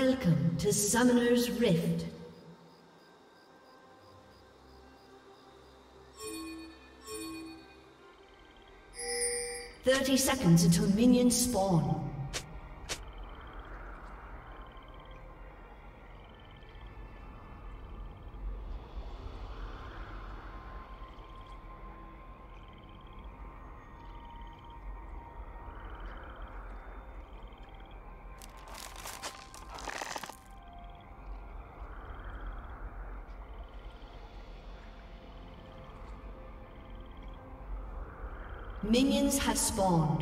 Welcome to Summoner's Rift. "30 seconds until minions spawn. Minions have spawned.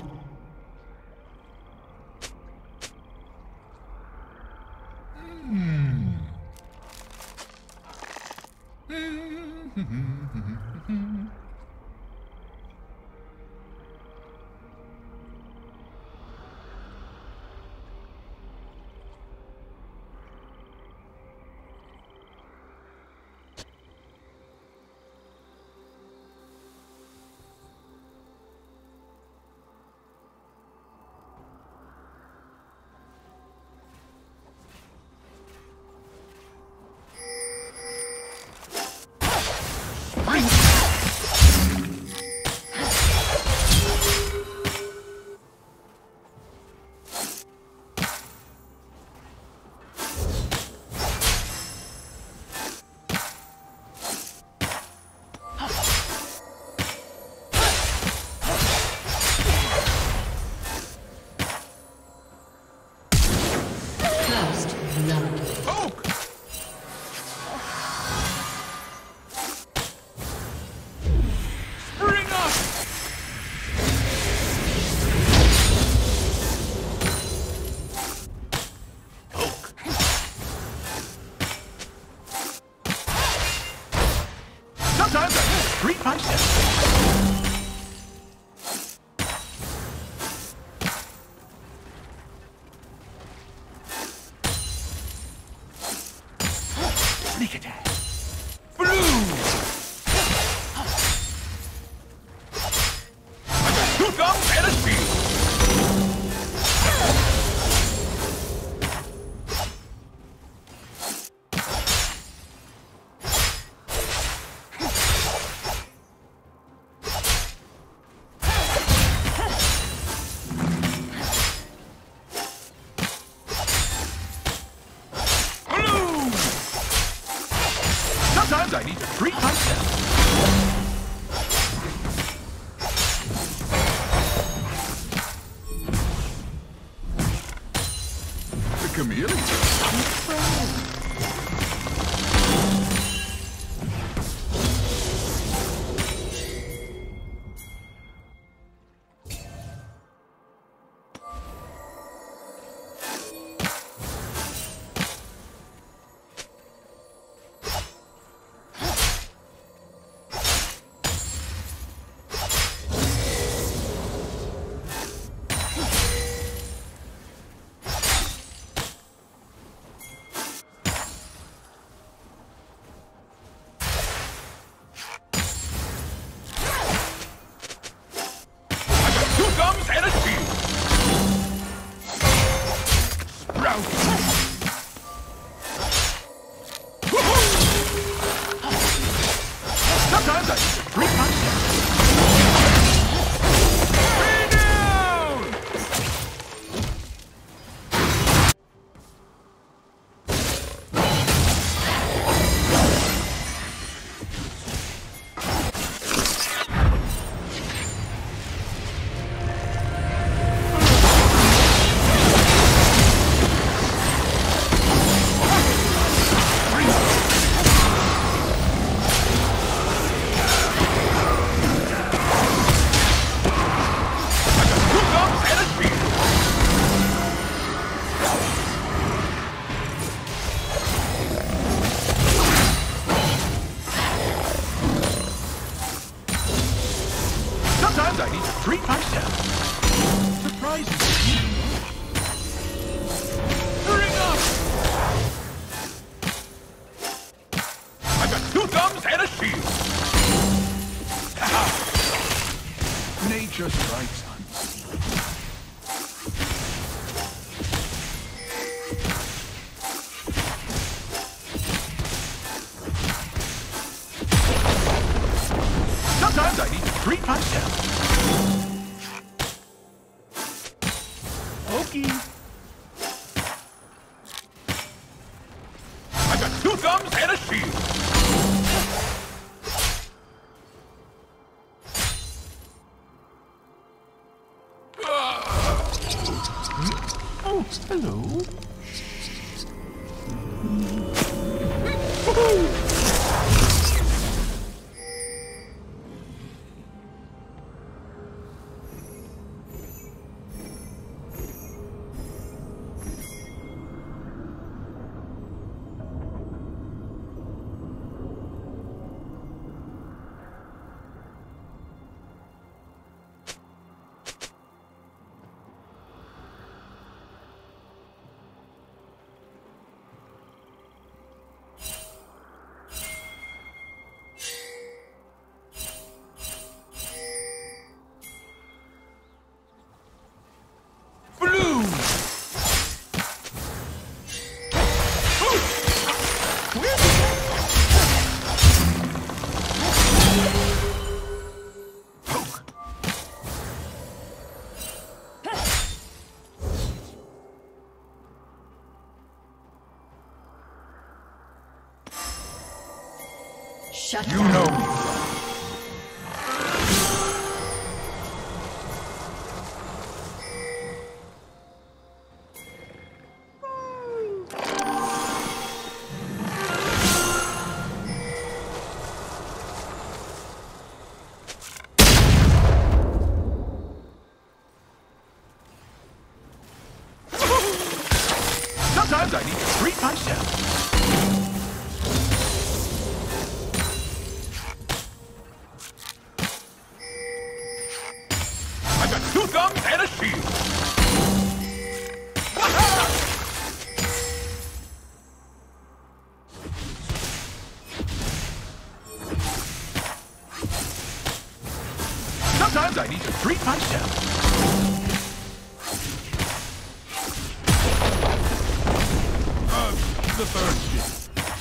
I need to treat myself. The chameleon. Nature's rights unseen. Sometimes I need to treat myself. Okay. I got 2 thumbs and a shield. Oh, hello. Shut You down. know me. Sometimes I need to treat myself. I got 2 thumbs and a shield. Sometimes I need to treat myself. The third shift.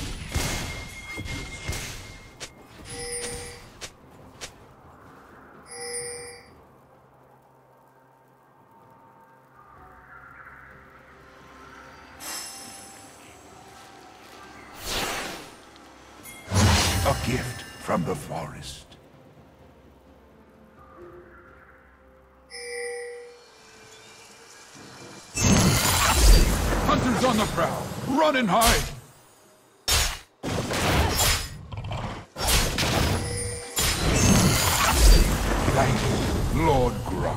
A gift from the forest. Hunters on the prowl. Run and hide. Thank you, Lord Grom.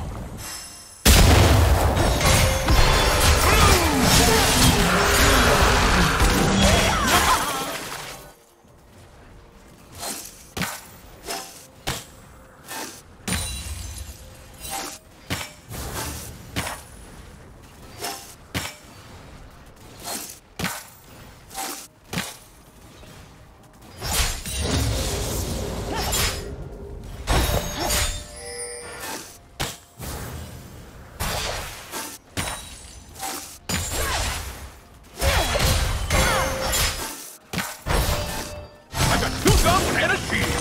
And a shield.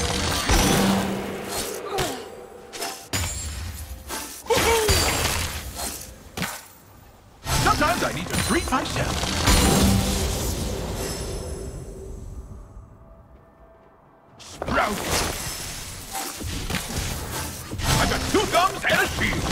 Sometimes I need to treat myself. Sprout. I got 2 thumbs and a shield.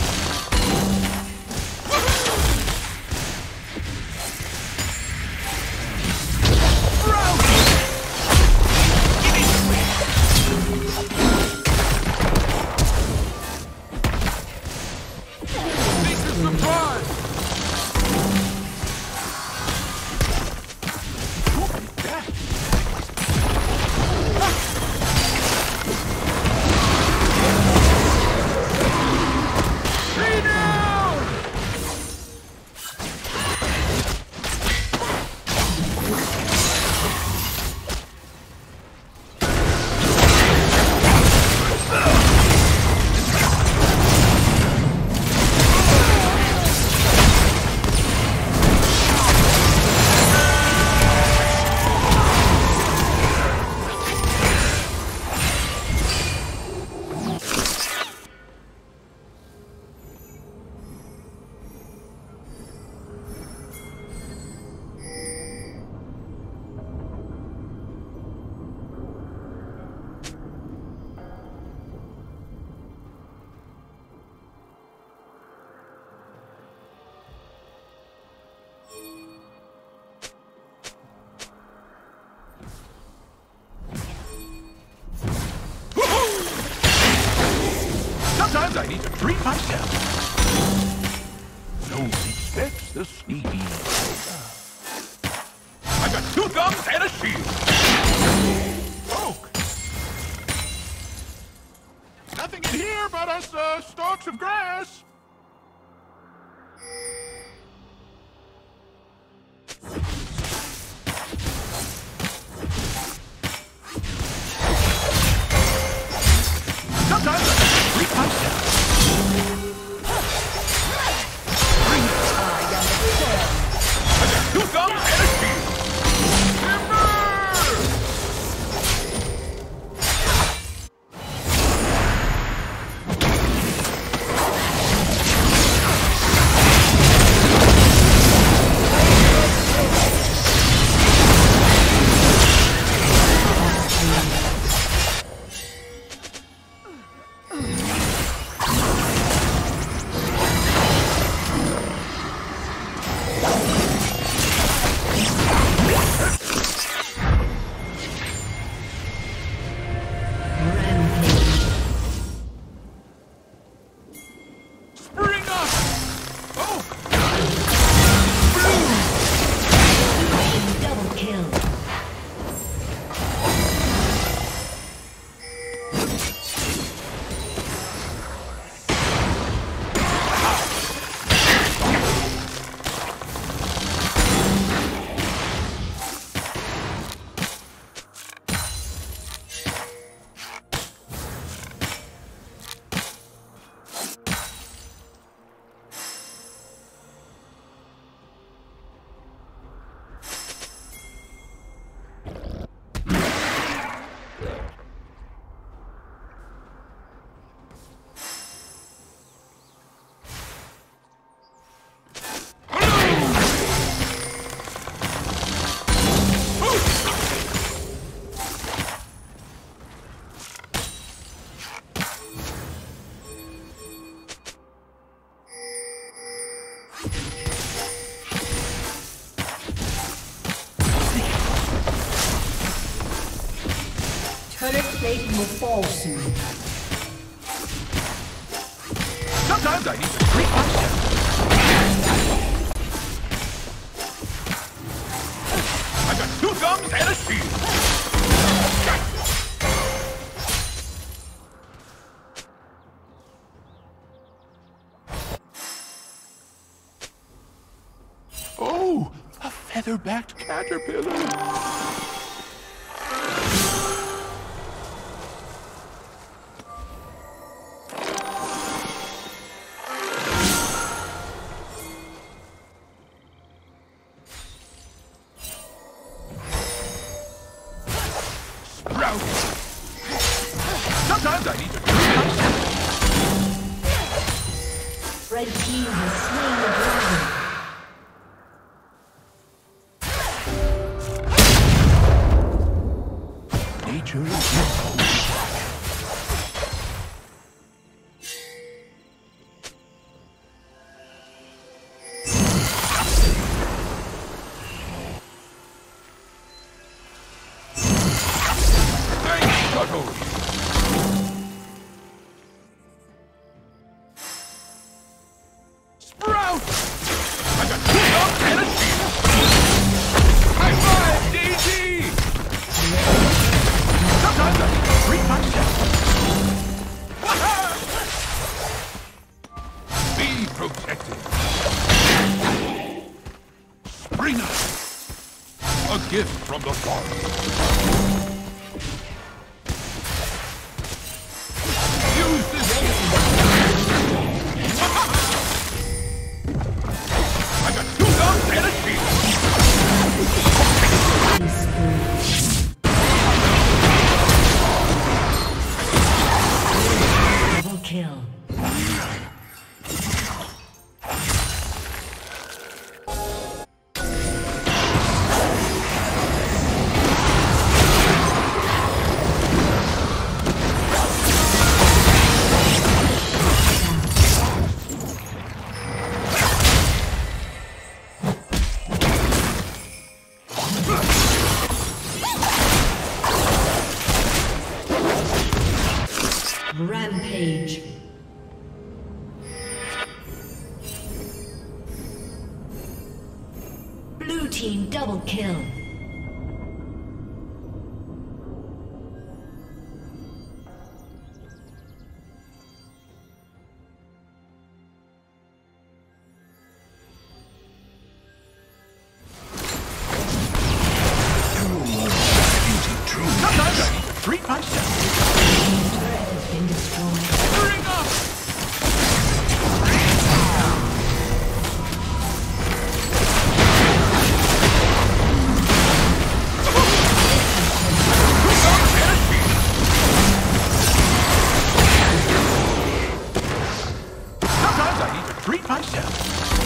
Sometimes I need to treat myself. No one expects the sneaky. I got 2 thumbs and a shield. Poke. Nothing in here but us stalks of grass. Sometimes I treat myself. Bring it. I got 2 thumbs and a shield. Timber! Turret plating will fall soon. Sometimes I need to treat myself. I got 2 thumbs and a shield. Oh, a feather-backed caterpillar. Sometimes I need to treat myself. Red team has slain the dragon. Nature is beautiful. Sprout! I got 2 thumbs and a shield! High five, DG! Sometimes I need to treat myself. Be protected. Spring up! A gift from the forest. Use this. I got 2 thumbs and a shield. Double kill. Rampage. team double kill. Treat myself. Turret has been destroyed. Bring up! Sometimes I need to treat myself.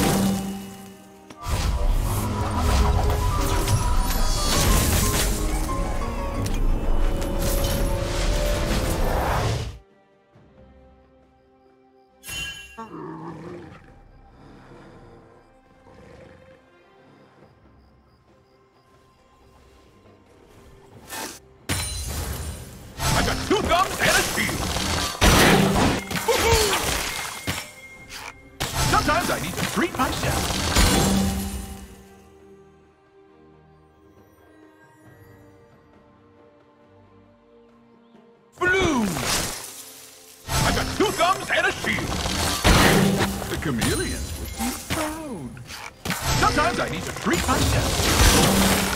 I got 2 thumbs and a shield. Sometimes I need to treat myself. Bloom! I got 2 thumbs and a shield. The chameleons would be proud. Sometimes I need to treat myself.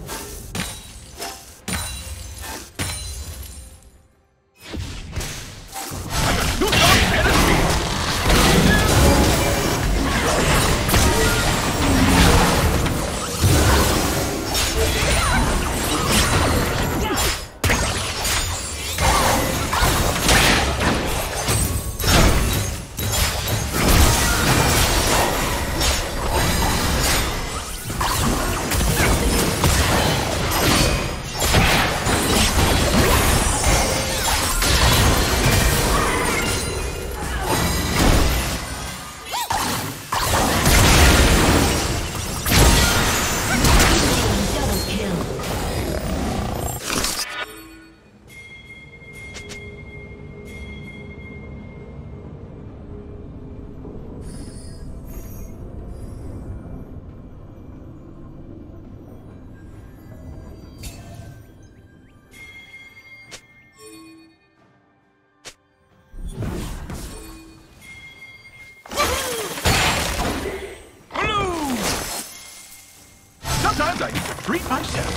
Sometimes I need to treat myself.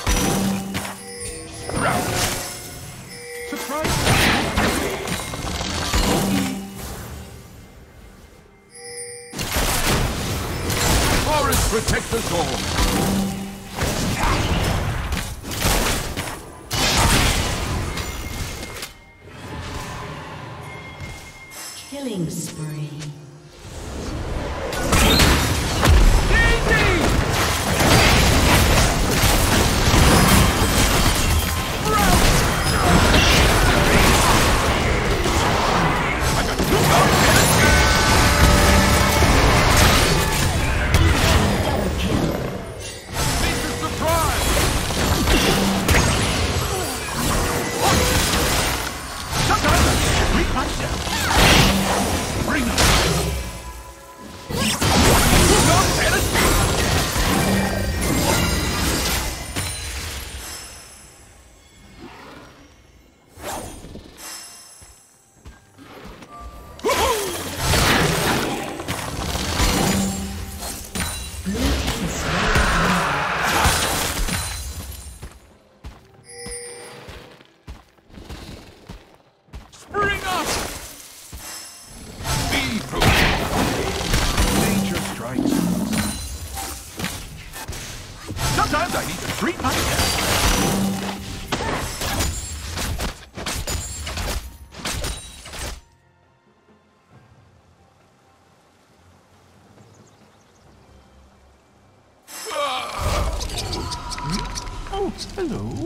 Sprout. Surprise. Forest protect us all. Killing spree. Sometimes I need to treat myself. Oh, hello.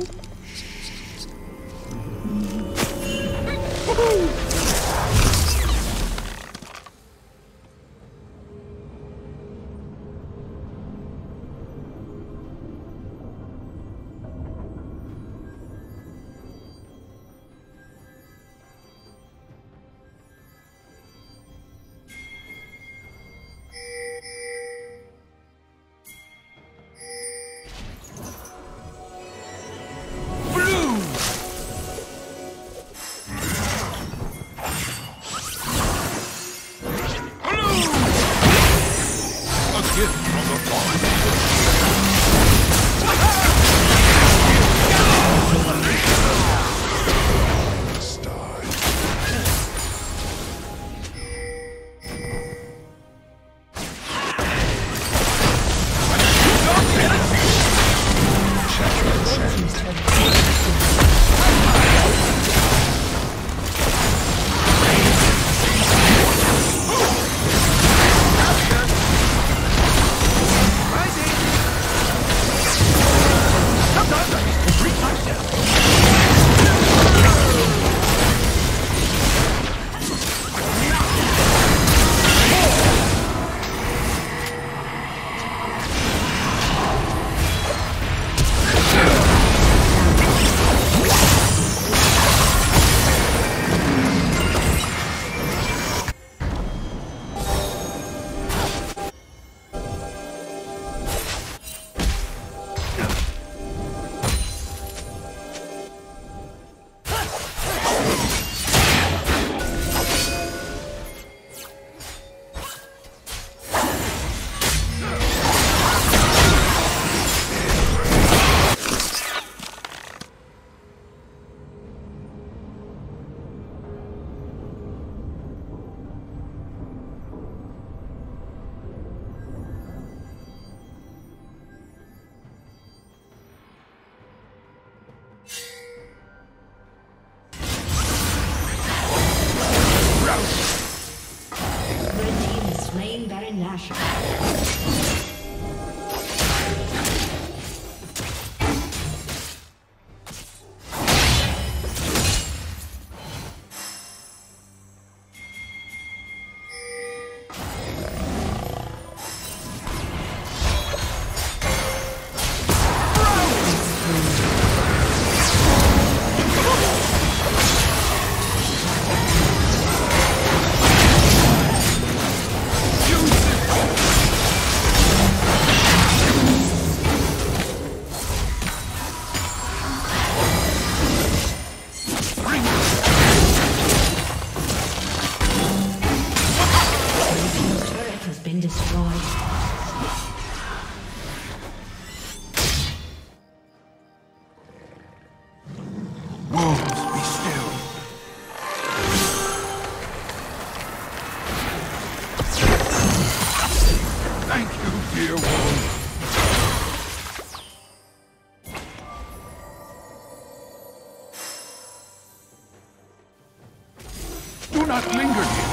Do not linger here.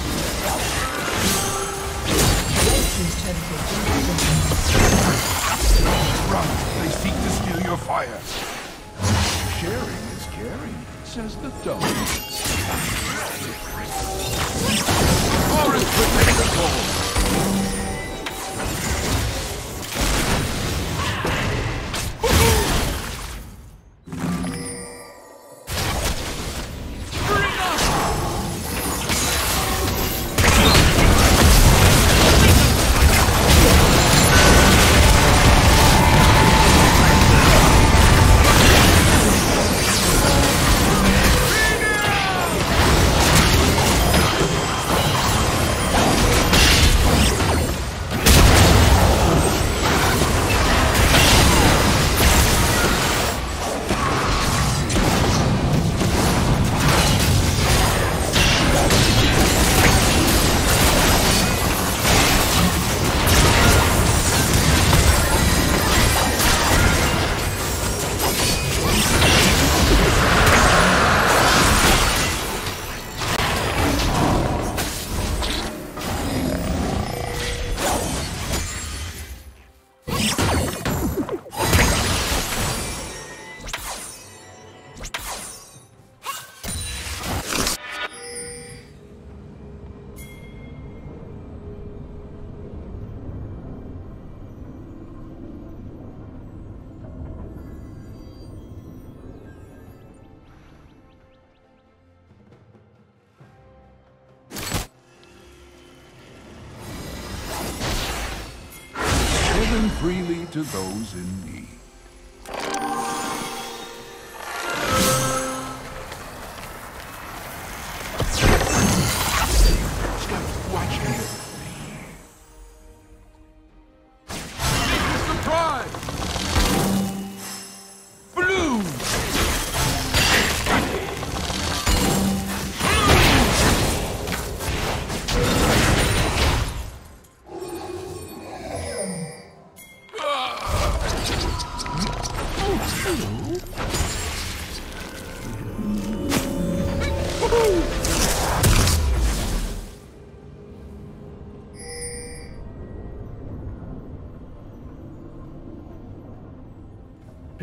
Run, they seek to steal your fire. Sharing is caring, says the dumb. Forest protect the goal. Given freely to those in need. Stop watching.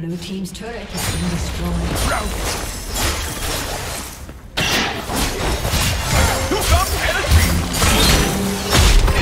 Blue team's turret has been destroyed. Two thumbs and a shield!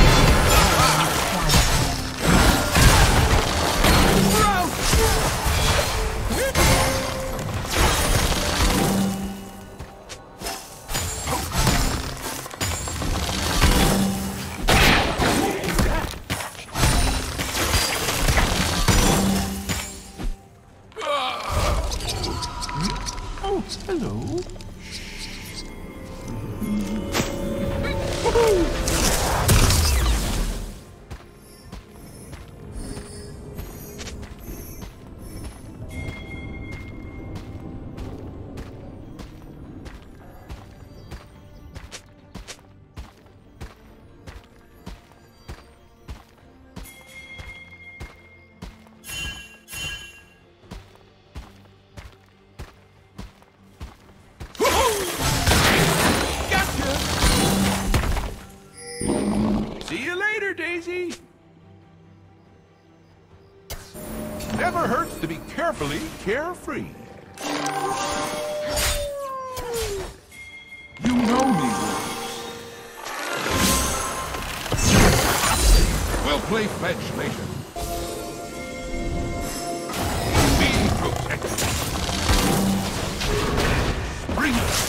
Oh, hello. See you later, Daisy. Never hurts to be carefully carefree. You know me, Rose. We'll play fetch later. Be protected. Springer.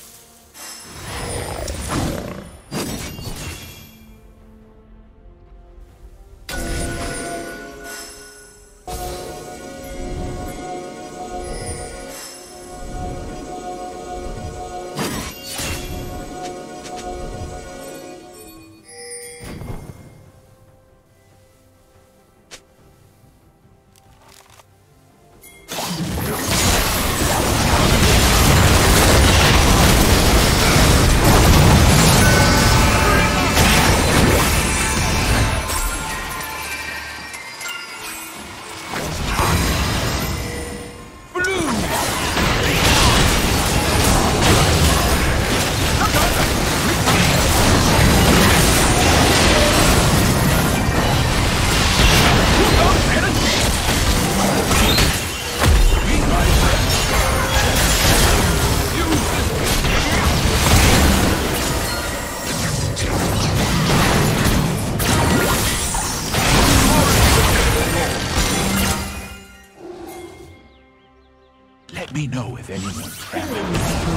Let me know if anyone's traveling.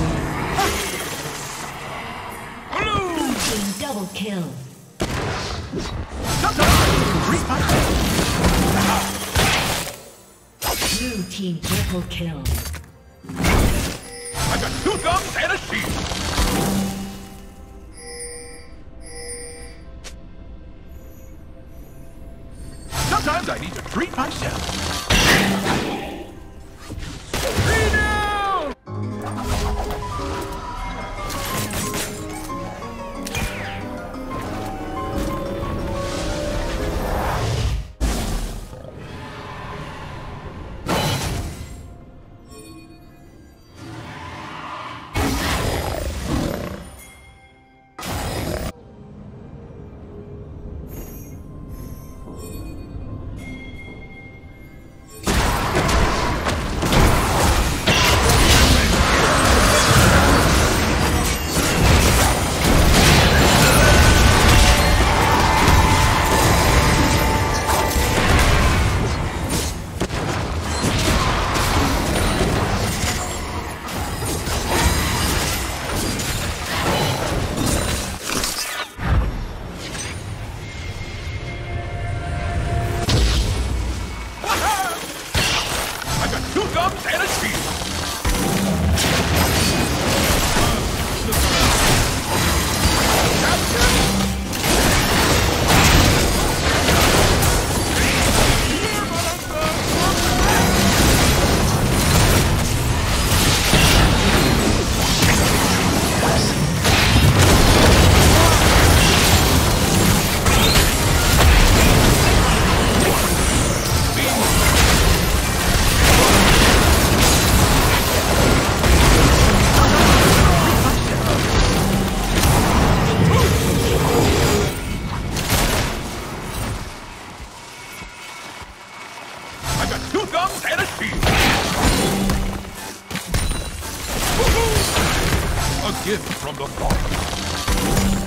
Blue team double kill. Blue team triple kill. I got two thumbs and a shield. Sometimes I need to treat myself. gift from the Father.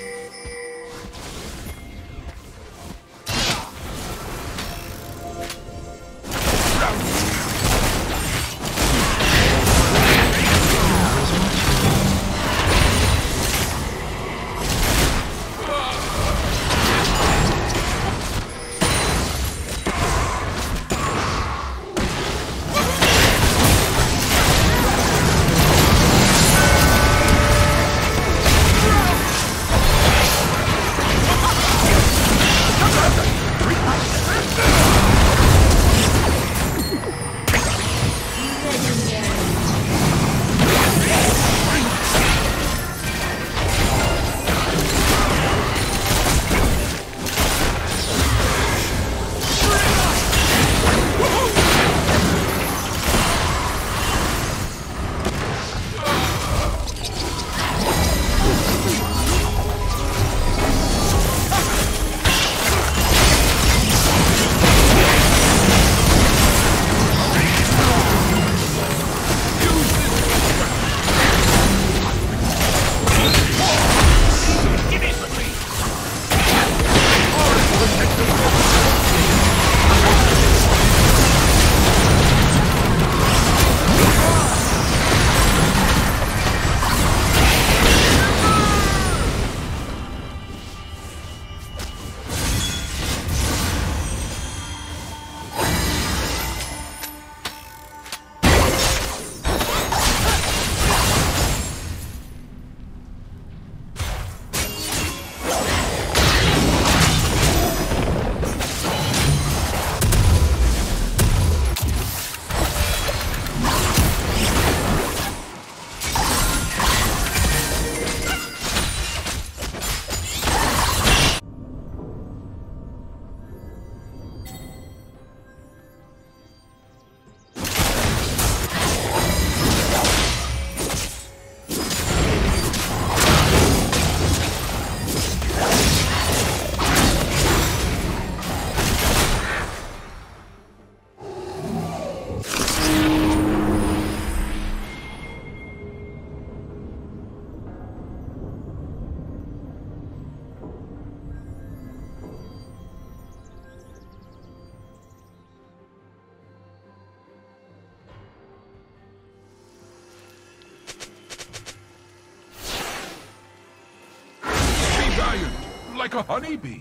Like a honeybee.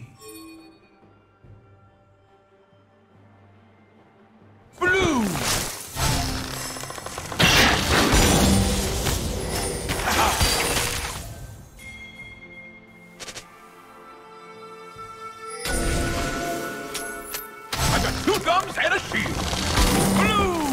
Blue! I got 2 thumbs and a shield. Blue!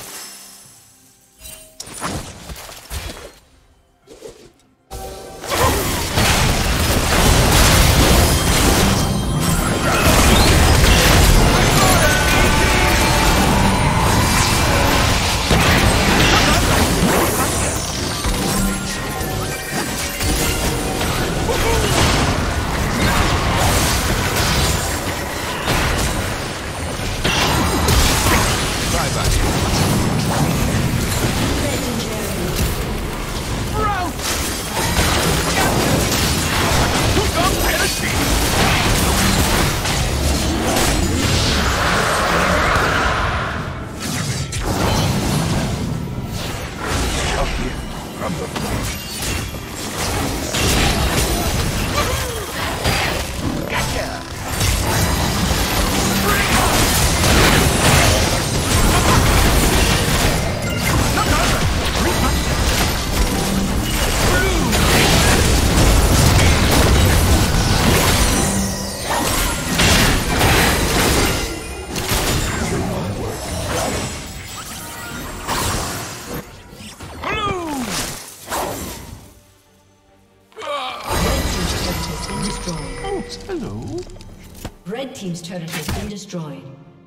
Hello. Red team's turret has been destroyed.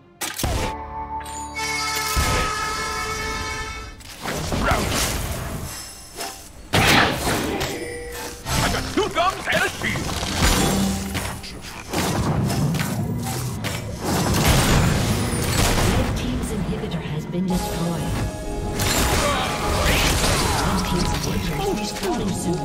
I got 2 guns and a shield. Red team's inhibitor has been destroyed. Red team's inhibitor is destroyed. Falling soon.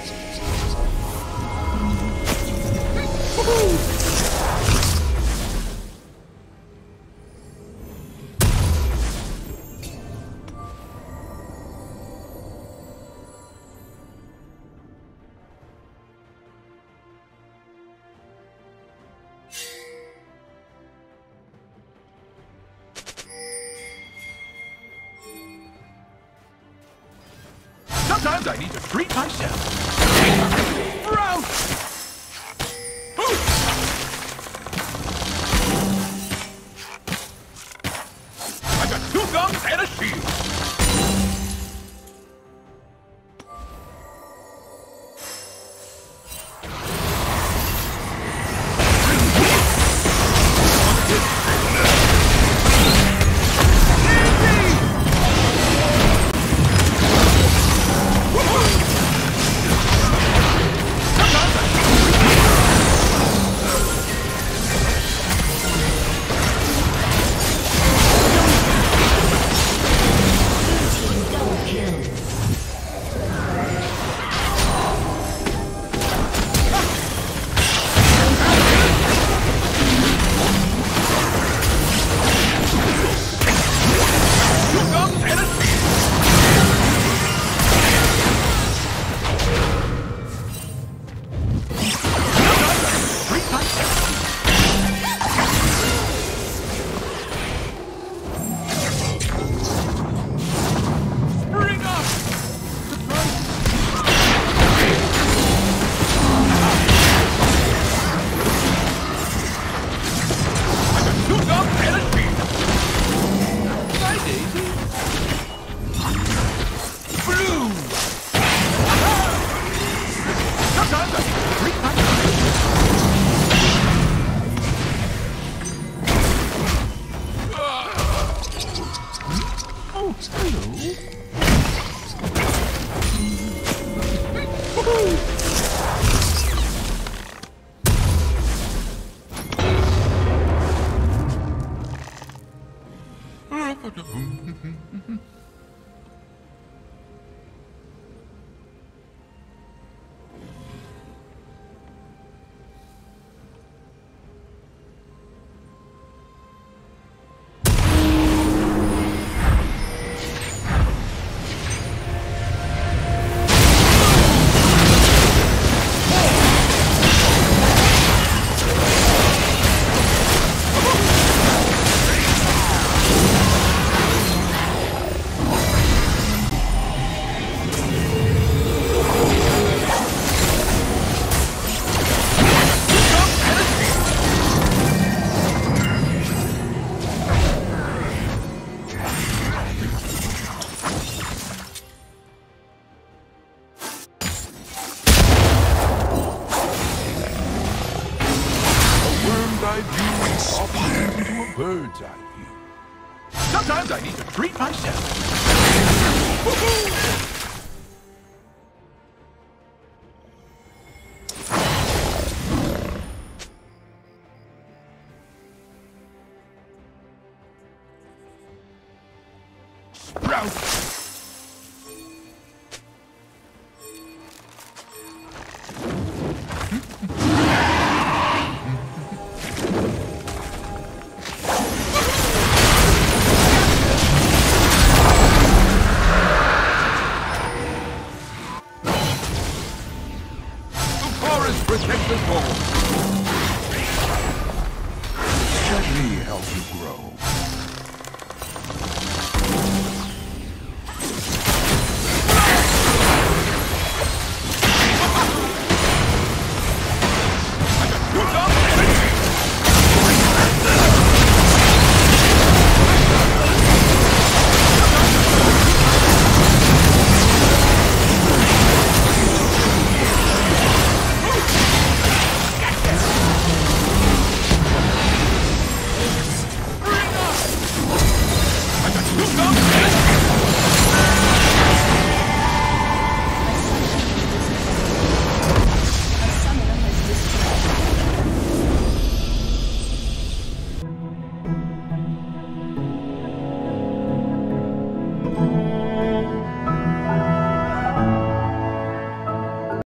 Sometimes I need to treat myself. Round. I got 2 guns and a shield. Bird's eye view. Sometimes I need to treat myself. Sprout! Protect the goal. Let me help you grow.